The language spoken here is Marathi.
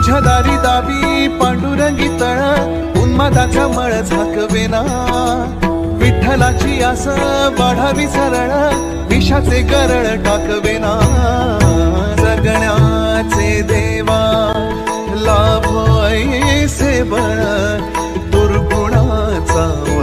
तुझ्या दारी दावी पांडुरंगी तळ उन्मादाचा मळ झाकवेना विठ्ठलाची आस वाढावी सरळ विषाचे गरळ टाकवेना जगण्याचे देवा लाभ ऐसे बळ दुर्गुणाचा